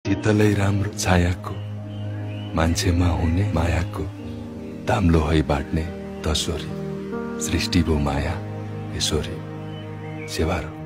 शीतलै राम्रो छायाको मान्छेमा हुने मायाको दाम्लो है बाट्ने तसोरी सृष्टि भो माया यसोरी सेवारो।